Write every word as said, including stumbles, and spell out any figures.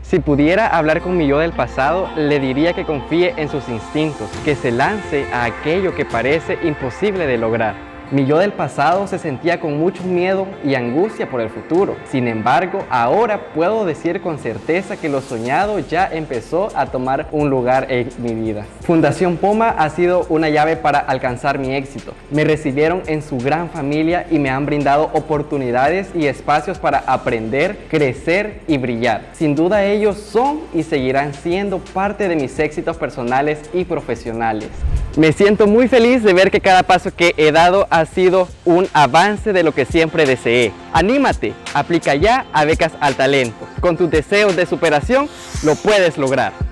Si pudiera hablar con mi yo del pasado, le diría que confíe en sus instintos, que se lance a aquello que parece imposible de lograr. Mi yo del pasado se sentía con mucho miedo y angustia por el futuro. Sin embargo, ahora puedo decir con certeza que lo soñado ya empezó a tomar un lugar en mi vida. Fundación Poma ha sido una llave para alcanzar mi éxito. Me recibieron en su gran familia y me han brindado oportunidades y espacios para aprender, crecer y brillar. Sin duda ellos son y seguirán siendo parte de mis éxitos personales y profesionales. Me siento muy feliz de ver que cada paso que he dado ha sido un avance de lo que siempre deseé. Anímate, aplica ya a Becas al Talento. Con tus deseos de superación lo puedes lograr.